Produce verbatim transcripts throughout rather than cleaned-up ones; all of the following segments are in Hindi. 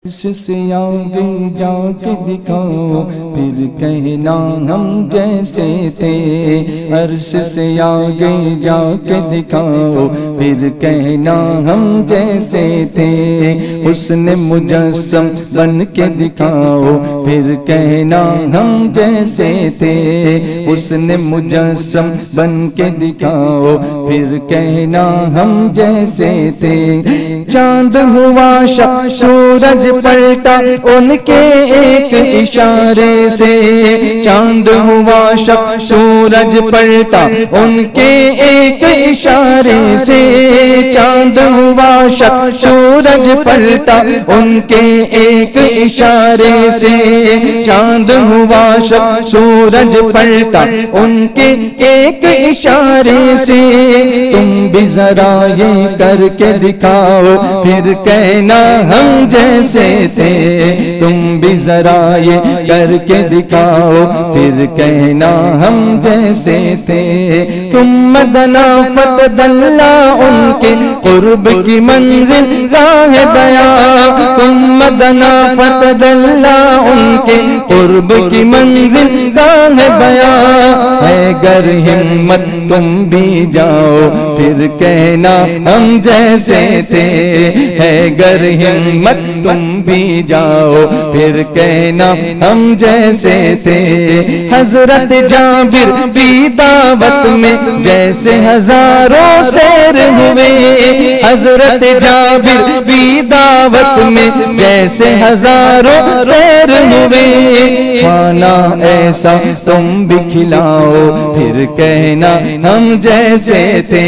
से आगे जाके दिखाओ फिर कहना हम जैसे थे। अर्श से आगे जाके दिखाओ फिर कहना हम जैसे थे। उसने मुजस्सम बन के दिखाओ फिर कहना हम जैसे थे। उसने मुजस्सम बन के दिखाओ फिर कहना हम जैसे थे। चांद हुआ शक सूरज पलटा उनके एक इशारे से। चांद हुआ शक सूरज पलटा उनके एक इशारे से। चांद हुआ शक सूरज पलटा उनके एक इशारे से। चांद हुआ शक सूरज पलटा उनके एक इशारे से। तुम भी जरा ये करके दिखाओ फिर कहना हम जैसे थे। तुम भी जरा ये करके दिखाओ फिर कहना हम जैसे थे। तुम मदना फतदल्ला उनके कुर्ब की मंजिल जाहे बया। तुम मदना फतदल्ला उनके कुर्ब की मंजिल जाहे बया। है गर हिम्मत तुम भी जाओ फिर कहना हम जैसे थे। है गर हिम्मत तुम भी जाओ फिर कहना हम जैसे थे। हजरत जाबिर की दावत में जैसे हजारों शेर हुए। हजरत जाबिर की दावत में जैसे हजारों शेर हुए। खाना ऐसा तुम भी खिलाओ फिर कहना हम जैसे थे।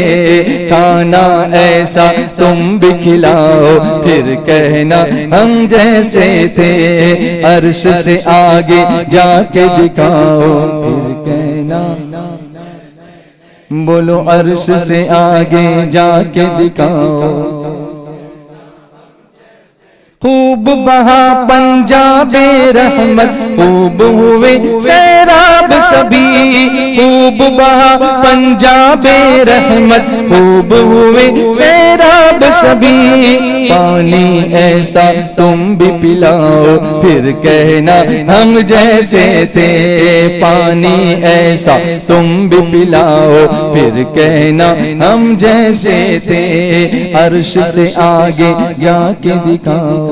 खाना ऐसा तुम भी खिलाओ फिर कहना हम जैसे थे। अर्श से आगे जाके दिखाओ फिर कहना। बोलो अर्श से आगे जाके दिखाओ। खूब बहा पंजाबे रहमत खूब हुए सैराब सभी। खूब बहा पंजाबे रहमत खूब हुए सैराब सभी। पानी ऐसा तुम भी पिलाओ फिर कहना हम जैसे थे। पानी ऐसा तुम भी पिलाओ फिर कहना हम जैसे थे। अर्श से आगे जाके दिखाओ